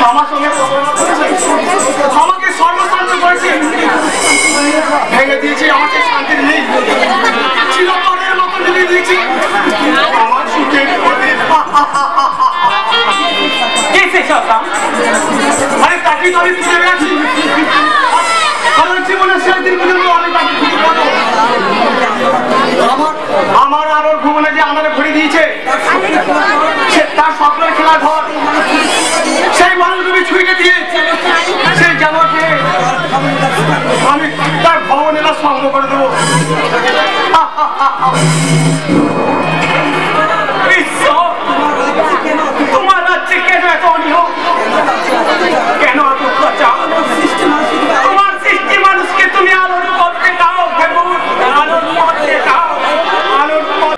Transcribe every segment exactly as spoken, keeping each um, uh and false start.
আমার সঙ্গে আমাকে সর্বশান্ত করেছে, ভেঙে দিয়েছে আমাকে শান্তির নেই, চিরতরের মতো নিয়ে দিয়েছে আমার সুখের প্রদীপ। আরে তাকেই তো আমি খুঁজে গেছি, আমার জীবনের শেষ দিনগুলো আমি তাকে খুঁজে পাবো। আমার আলোর ভুবনে যে আনারে ভরে দিয়েছে, সে তার স্বপ্নের খেলা ঘর, সেই মানুষগুলি ছুঁয়ে দিয়ে সেই জামাকে আমি তার ভবন এলা সঙ্গ করে দেবো। তোমার রাজ্যে কেন এত অনিয়ম, কেন এত অত্যাচার? তোমার সৃষ্টি মানুষকে তুমি আলোর পথে দাও, আলোর পথে দাও, আলোর পথ।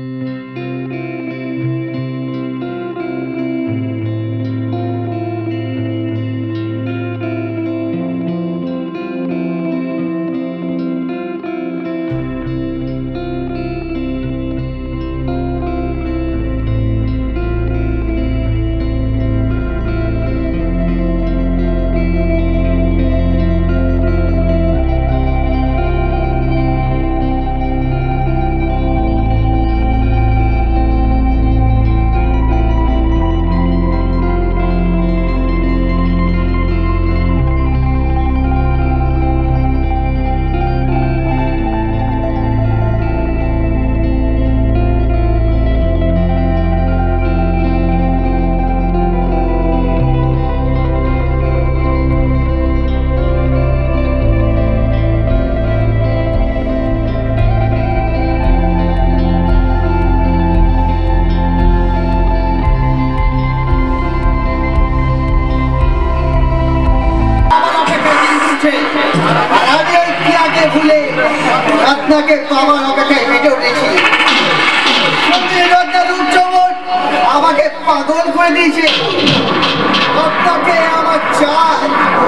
আমাকে পাগল করে দিয়েছে, আপনাকে আমার চাই।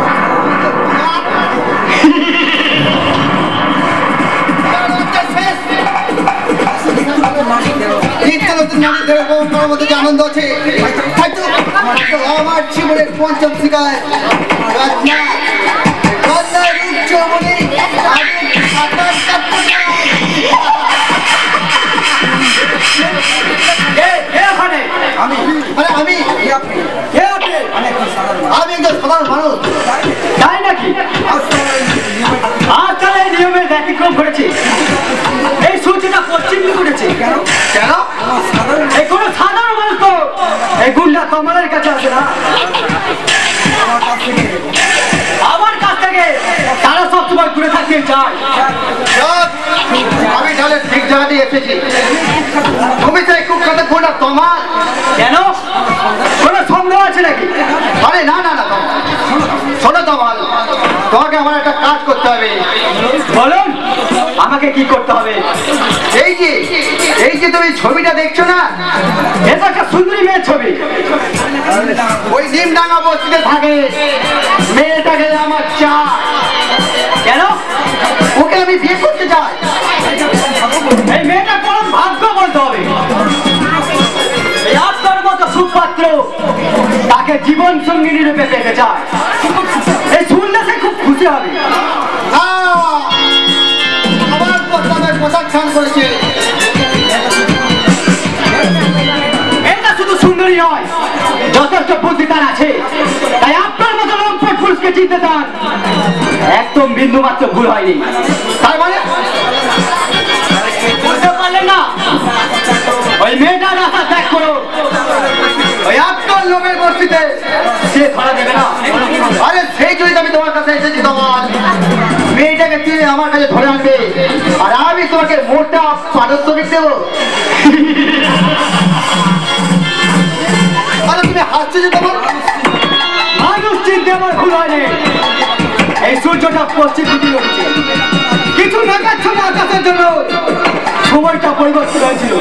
আনন্দ আছে আমার জীবনের পঞ্চম শিকার আমি আমি আমি একজন সাধারণ মানুষ, তাই নাকি? আজকাল এই নিয়মের ব্যতিক্রম ঘটেছে, এই সূর্যটা পশ্চিম ঘটেছে। কেন কেন এই কোনো সাধারণ মানুষ তো এই গুন্ডা কমলের কাছে আসে না, আমার কাছ থেকে তারা সবসময় ঘুরে থাকতে চায়। আমি তাহলে ঠিক জায়গাতে এসেছি, তুমি চাই কুখ্যাত গুন্ডা তোমার। কেন কোনো সন্দেহ আছে নাকি? আরে না না না, শোনো তোমার, তোমাকে আমার একটা কাজ করতে হবে। বলুন আমাকে কি করতে হবে? এই যে এই যে তুমি ছবিটা দেখছো না, এটা একটা সুন্দরী মেয়ের ছবি। ওই নিমডাঙ্গা বস্তিতে থাকে মেয়েটাকে আমার চাই। কেন? ওকে আমি বিয়ে করতে চাই। এই মেয়েটা কোন ভাগ্য বলতে হবে, এই আপনার মতো সুপাত্র তাকে জীবন সঙ্গিনী রূপে পেতে চায়। এই শুনলে সে খুব খুশি হবে। আমার প্রস্তাবের প্রত্যাখ্যান করেছে। এটা শুধু সুন্দরী নয়, যথেষ্ট বুদ্ধি তার আছে, তাই আপনার মতো লম্পট পুরুষকে চিনতে চান একদম বিন্দু মাত্র ভুল হয়নি। তার মানে বুঝতে পারলেন না? ওই মেয়েটার রাস্তা ত্যাগ করো, ওই আপনার লোভের বস্তিতে সে ধরা দেবে না। আরে সেই জন্য আমি তোমার কাছে এসেছি, তোমার মেয়েটাকে চিনে আমার কাছে ধরে আনবে, আর আমি তোমাকে মোটা পারস্যবিক দেবো। আরে তুমি হাসছো যে? তোমার মানুষ চিনতে আমার ভুল হয়নি। এই সূর্যটা পশ্চিম দিকে উঠছে, কিছু নাকাচ্ছন্ন আকাশের জন্য সময়টা পরিবর্তন হয়েছিল।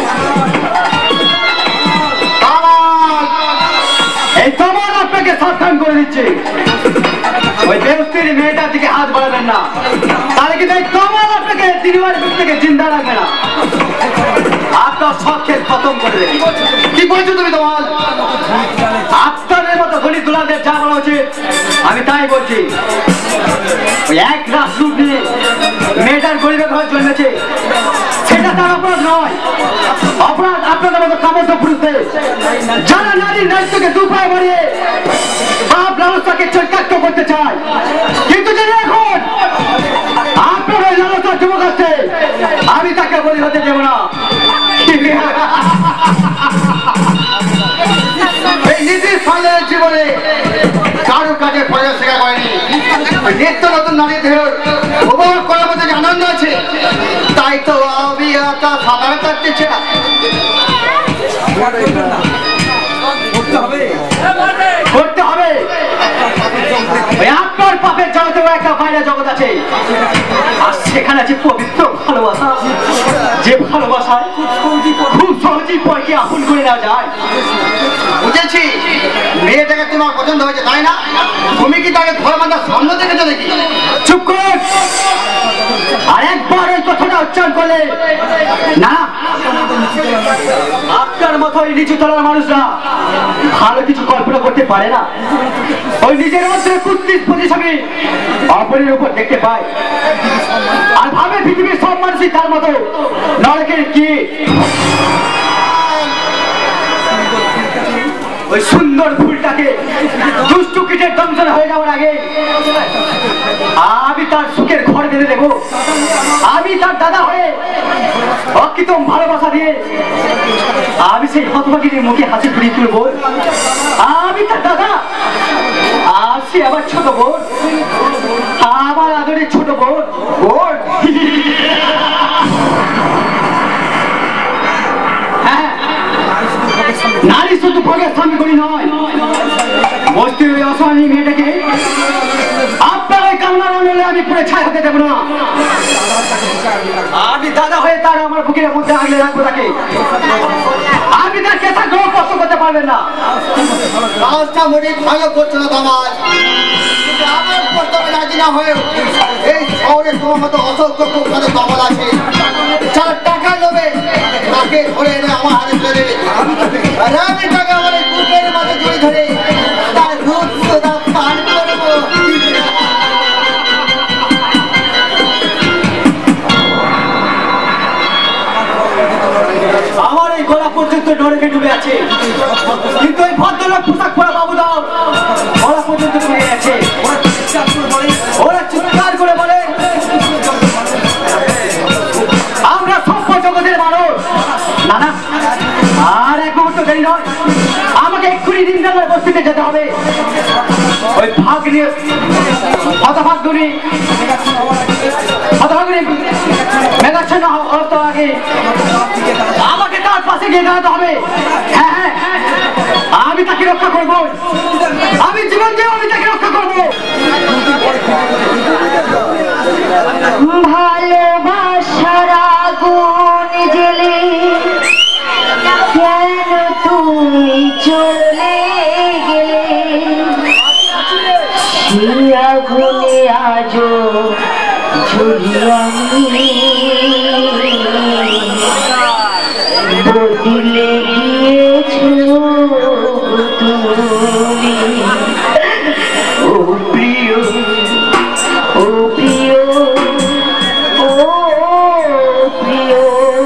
এই তোমার আপনাকে সাবধান করে দিচ্ছে, ওই বেস্তির মেয়েটার দিকে হাত বাড়াবেন না, তাহলে কিন্তু এই তোমার আপনাকে তিনবার থেকে জিন্দা রাখবে না, আপনার শখের খতম করে দেবে। কি বলছো তুমি? তোমার আপনাদের মতো ধনী দুলাদের যা ওই এক রাত রূপ নিয়ে মেয়েটার গরিবের ঘর জন্মেছে, সেটা তার অপরাধ নয়। অপরাধ আপনাদের মতো কামত পুরুষদের, যারা নারীর দায়িত্বকে দুপায়ে বাড়িয়ে বাপ লালসাকে চরিতার্থ করতে চায়। কিন্তু যদি এখন আপনার ওই লালসার যুবক আছে, আমি তাকে বলি হতে দেব না। এই নীতি সালের জীবনে কারো কাজে পয়সা শেখা করেনি। নিত্য নতুন নারী দেহ উপভোগ করার মধ্যে যে আনন্দ আছে, তাই তো আমি তা সাঁতার কাটতেছে না। করতে হবে। আপনার পাপের জগতে একটা বাইরে জগৎ আছে, আর সেখানে আছে পবিত্র ভালোবাসা, যে ভালোবাসায় খুব সহজেই পরকে আপন করে নেওয়া যায়। বুঝেছি, মেয়েটাকে তোমার পছন্দ হয়েছে তাই না? তুমি কি তাকে ঘর বাঁধার সামনে দেখেছো নাকি? চুপ কর, আর একবার ওই কথাটা উচ্চারণ করলে না। আপনার মতো ওই নিচু তলার মানুষরা ভালো কিছু কল্পনা করতে পারে না। ওই নিজের মধ্যে কুত্রিশ প্রতিছবি অপরের উপর দেখতে পায়, আর ভাবে পৃথিবীর সব মানুষই তার মতো নরকের কি। ওই সুন্দর ফুলটাকে দুষ্টু কীটের দংশন হয়ে যাওয়ার আগে আমি তার সুখের ঘর বেঁধে দেবো। আমি তার দাদা হয়ে অকৃতম ভালোবাসা দিয়ে আমি সেই হতভাগীর মুখে হাসি ফুটিয়ে তুলবো। আমি তার দাদা, আর সে আবার ছোট বোন, আমার আদরের ছোট বোন। বোন হ্যাঁ, নারী শুধু ভোগের স্বামী করি নয়, বস্তি ওই অসহায় মেয়েটাকে আপনার ওই কামনার আনলে আমি পুরো ছাই হতে দেব না। আমি দাদা হয়ে তার আমার বুকের মধ্যে আগলে রাখবো তাকে। আমি তার কেসা গ্রহ কষ্ট করতে পারবেন না। কাজটা মনে ভালো করছো না তোমার, আমার প্রস্তাবে রাজি না হয়ে এই শহরে তোমার মতো অসংখ্য কুখ্যাত দমল আছে, যারা টাকা নেবে তাকে ধরে এনে আমার হাতে তুলে দেবে। আর আমি টাকা আমার এই বুকের মধ্যে জড়ি ধরে তার রূপ সোদা পান করবো। আমার এই গলা পর্যন্ত নরকে ডুবে আছে, কিন্তু এই ভদ্রলোক পোশাক পরা বাবুদাও গলা পর্যন্ত ডুবে আছে। ওরা চিৎকার করে বলে আমরা সভ্য জগতের মানুষ। না না, আর এক মুহূর্ত দেরি নয়, আমাকে এক্ষুনি নিন্দার বস্তিতে যেতে হবে। ওই ভাগ নিয়ে হতভাগ্যনি হতভাগ্যনি মেঘাচ্ছন্ন অর্থ আগে আমাকে তার পাশে গিয়ে দাঁড়াতে হবে। হ্যাঁ হ্যাঁ, আমি তাকে রক্ষা করবো, আমি জীবন দিয়ে আমি তাকে রক্ষা করবো। ভালোবাসার আগুন জ্বেলে কেন তুমি চলে গেলে, সেই আগুনে আজও ঝুলি আমি, বদলে গিয়েছো তুমি। ও প্রিয়, ও প্রিয়, ও প্রিয়,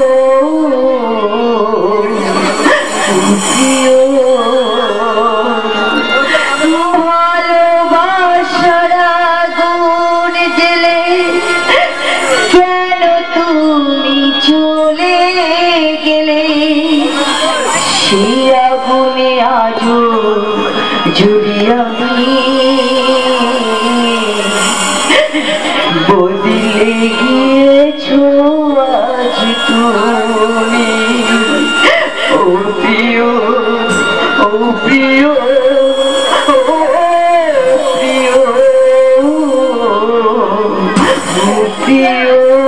ও প্রিয়। ভালোবাসার আগুন জ্বেলে কেন তুমি চলে গেলে, সেই আগুনে আজও ঝুলি আমি, বদলে গিয়েছো আজ তুমি। ও প্রিয়, ও প্রিয়, ও প্রিয়, ও প্রিয়,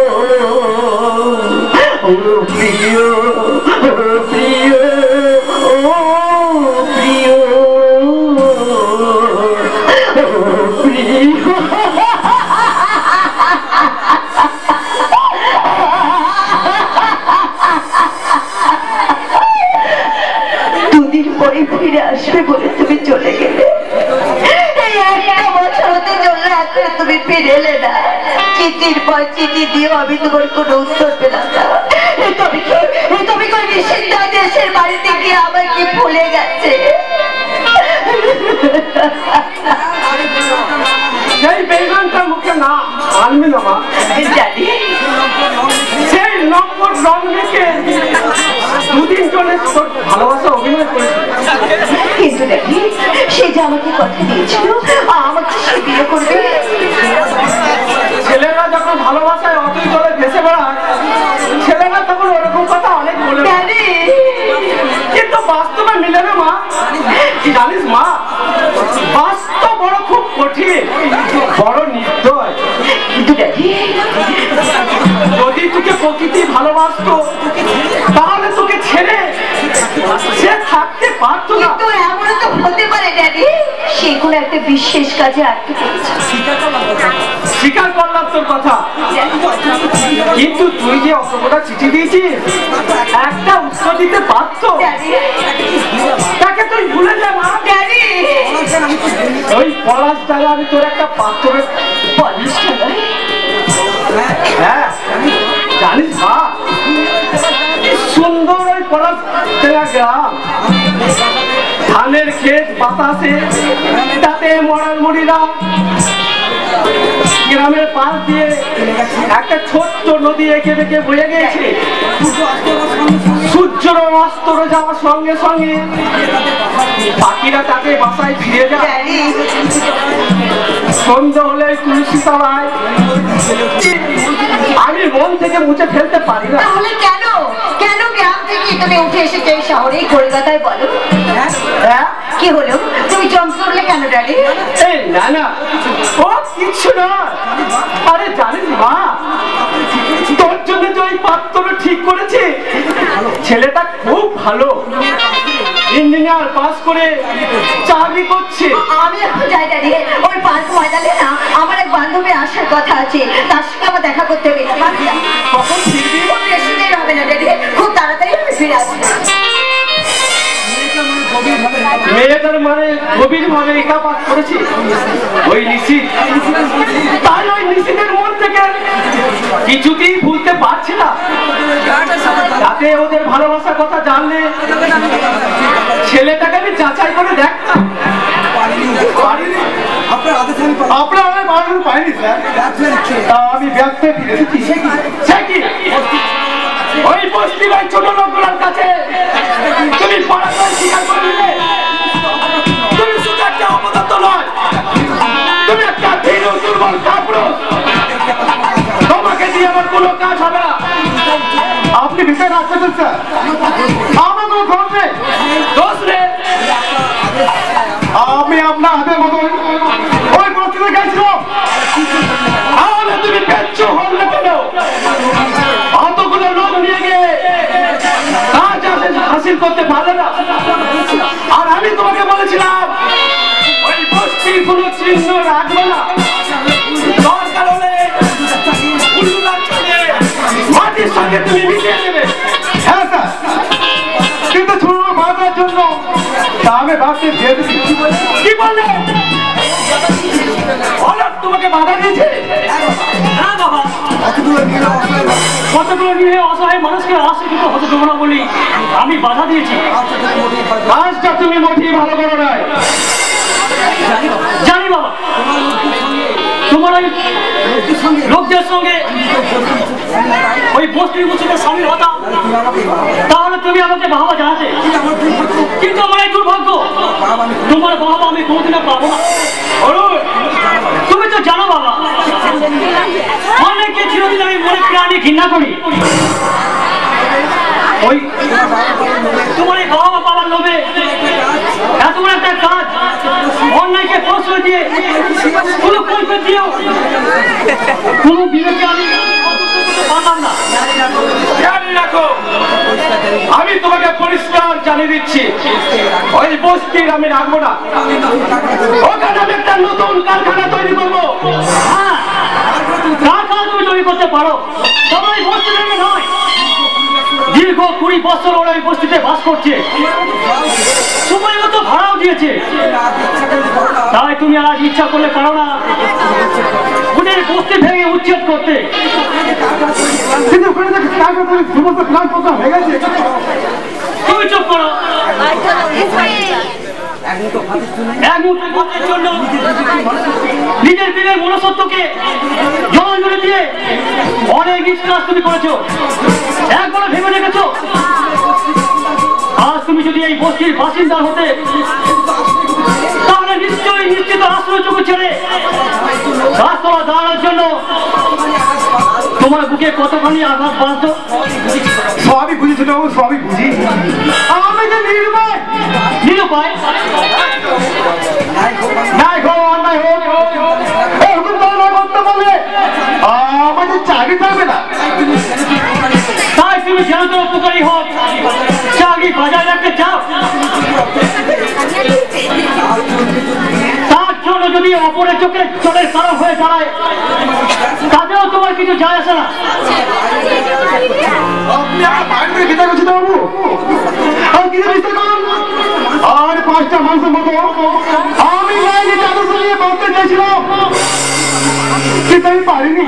ও প্রিয়, ও প্রিয়, ও প্রিয়, ও প্রিয়। দুদিন পরে ফিরে আসবে বলে ফিরে এলে না। চিঠির পর চিঠি দিয়েও আমি তোমার কোনো উত্তর পেলাম না। তবে কি তবে কি নিষিদ্ধ দেশের বাড়িতে গিয়ে আমাকে ভুলে গেছে? সেই বেইমানটার মুখে না আনবি না মা। জানি সেই নম্বর রং দেখে দুদিন চলে তোর ভালোবাসা অভিনয় করেছে, কিন্তু দেখি সে যে আমাকে কথা দিয়েছিল আমাকে সে বিয়ে করবে। ছেলেরা যখন ভালোবাসায় অতই চলে ভেসে বেড়ায়, ছেলেরা তখন ওরকম কথা অনেক বলে, কিন্তু বাস্তবে মিলে না মা। জানিস মা, বাস্তব বড় খুব কঠিন, বড় নির্দয়। কিন্তু দেখি যদি তোকে প্রকৃতি ভালোবাসতো তাহলে তোকে ছেড়ে সে থাকতে পারতো না। কিন্তু এমন তো হতে পারে ড্যাডি সে কোনো একটা বিশেষ কাজে আটকে পড়েছে। স্বীকার করলাম তোর কথা, কিন্তু তুই যে অতটা চিঠি দিয়েছিস একটা উত্তর দিতে পারতো। তাকে তুই ভুলে যা মা। ড্যাডি ওই পলাশ দ্বারা আমি তোর একটা পাত্র। পলাশ ডাঙ্গায়? হ্যাঁ জানিস মা, সুন্দর ওই পলাশ ডাঙ্গা গ্রাম, ধানের ক্ষেত বাতাসে, তাতে মরার মুড়িরা, গ্রামের পাশ দিয়ে একটা ছোট্ট নদী এঁকে বেঁকে বয়ে গেছে। সূর্যর অস্ত যাওয়ার সঙ্গে সঙ্গে পাখিরা তাকে বাসায় ফিরে যায়। সন্ধ্যা হলে তুলসী তলায় আমি মন থেকে মুছে ফেলতে পারি না। তাহলে কেন কেন গ্রাম থেকে এখানে উঠে এসেছে এই শহরে কলকাতায়? বলো হ্যাঁ কি হলো, তুমি জম করলে কেন ড্যাডি? এই না না, ও কিছু না। আরে জানিস মা, তোর জন্য যে ওই পাত্র ঠিক করেছে, ছেলেটা খুব ভালো, ইঞ্জিনিয়ার পাস করে চাকরি করছে। আমি এখন যাই ড্যাডি, ওই পার্ক ময়দানে না আমার এক বান্ধবী আসার কথা আছে, তার সঙ্গে আমার দেখা করতে হবে। কখন ফিরবি? বেশি দেরি হবে না ড্যাডি, খুব তাড়াতাড়ি আমি ফিরে আসবো। মেয়েটার মানে গভীর ভাবে একাপাত করেছি ওই নিশি, তাই ওই নিশিদের মন থেকে কিছুতেই ভুলতে পারছি না। তাতে ওদের ভালোবাসার কথা জানলে ছেলেটাকে আমি যাচাই করে দেখতাম। আপনার অনেক মানুষ পাইনি স্যার, তা আমি ব্যস্ত ফিরে এসেছি। সে কি ওই বস্তির ওই ছোট লোকগুলোর কাছে তুমি পড়াশোনা স্বীকার করে নিলে? তুমি শুধু একটা অপদার্থ নয়, তুমি একটা ধীর দুর্বল কাপুরুষ। তোমাকে দিয়ে আমার কোনো কাজ হবে না। আপনি ভিতরে আসছেন স্যার, আমার কোনো দোষ নেই। দোষ রে, আমি আপনার হাতের মতো ওই পরিস্থিতি গেছিলাম। তাহলে তুমি পেচ্ছ হল না কেন? অতগুলো লোক নিয়ে গিয়ে কাজ হাসিল করতে পারলে না। আর আমি তোমাকে বলেছিলাম ওই বস্তির কোনো চিহ্ন রাখবে না, দরকার হলে উল্লুলা চলে মাটির সঙ্গে তুমি মিশিয়ে দেবে। হ্যাঁ স্যার, কিন্তু ছোট বাঁধার জন্য তা আমি ভাবতে দিয়েছি। কি বললে? অনেক তোমাকে বাধা দিয়েছে? না বাবা, কতগুলো নিয়ে অসহায় মানুষকে আশীর্বাদ হতে দেবো না বলি আমি বাধা দিয়েছি। কাজটা তুমি মোটেই ভালো করো নাই। জানি বাবা, তোমার ওই লোকদের সঙ্গে ওই বস্তির মুসিদের সামিল হতাম, তাহলে তুমি আমাকে বাবা জানাতে। কিন্তু আমার এই দুর্ভাগ্য, তোমার বাবা আমি কোনোদিনও পাবো না। তুমি তো জানো বাবা, অনেকে চিরদিন আমি মনে প্রাণী ঘৃণা করি। ওই তোমার এই বাবা পাওয়ার লোভে এত বড় একটা কাজ অন্যায়কে প্রশ্রয় দিয়ে কোনো কৈফিয়ত দিয়েও কোনো বিবেকে আমি পারলাম না। জানি রাখো, আমি তোমাকে পরিষ্কার জানিয়ে দিচ্ছি, ওই বস্তির আমি রাখবো না। ওখানে আমি একটা নতুন কারখানা তৈরি করবো। হ্যাঁ, কারখানা তুমি তৈরি করতে পারো, তবে ওই বস্তি ভেঙে নয়। দীর্ঘ কুড়ি বছর ওরা এই বস্তিতে বাস করছে, সময় মতো ভাড়াও দিয়েছে। তাই তুমি আজ ইচ্ছা করলে পারো না ওদের বস্তি ভেঙে উচ্ছেদ করতে। কিন্তু ওখানে যে সমস্ত প্ল্যান পত্র হয়ে গেছে। তুমি চুপ করো। এক মুহূর্তের জন্য নিজের দিনের মনসত্বকে জলাঞ্জলি দিয়ে অনেক নিষ্কাজ তুমি করেছো, একবারও ভেবে দেখেছো আজ তুমি যদি এই বস্তির বাসিন্দা হতে তাহলে নিশ্চয়ই নিশ্চিত আশ্রয়টুকু ছেড়ে গাছতলা দাঁড়ানোর জন্য তোমার বুকে কতখানি আঘাত বাঁধত। সবই বুঝেছিল, সবই বুঝি। আমি যে নিরুপায় নিরুপায় নাই হোক অন্যায় হোক এরকম ধরনের করতে বলে আমাদের চাকরি থাকবে না। তাই তুমি যেন তো উপকারী হোক চাকরি বজায় রাখতে চাও, তার জন্য যদি অপরের চোখে চোখের কারণ হয়ে দাঁড়ায় তাতেও তোমার কিছু যায় আসে না। আপনি আমার বাড়িতে বিদা করছেন বাবু, আর কি বুঝতে পারলাম আর পাঁচটা মানুষের মতো আমি লাইনে চাদর নিয়ে বাঁচতে চাইছিলাম কিন্তু আমি পারিনি।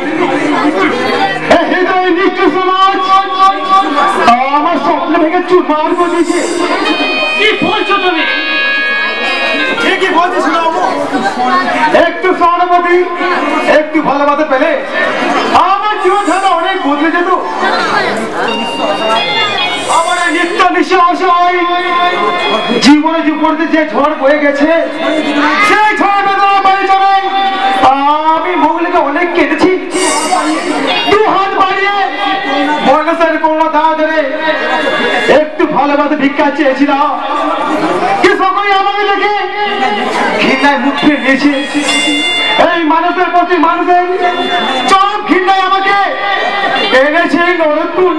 হৃদয় নিষ্ঠুর সমাজ আমার স্বপ্ন ভেঙে চুরমার করে দিয়েছে। কি বলছো তুমি? ঠিকই বলছিস বাবু, একটু সহানুভূতি একটু ভালোবাসা পেলে আমার জীবন ধারা অনেক বদলে যেত। আমার নিত্য নিঃশ্বাস জীবনে জীবনে যে ঝড় বয়ে গেছে সেই ঝড় বেদনা বাড়ি চলে আমি মৌলিকে অনেক কেটেছি। দু হাত বাড়িয়ে মানুষের কোনো দাঁড়া ধরে একটু ভালোবাসা ভিক্ষা চেয়েছিলাম, কি সকলে আমাকে দেখে ঘৃণায় মুখ ফিরে নিয়েছে। এই মানুষের প্রতি মানুষের চরম ঘৃণায় আমাকে এনেছে নরকপুর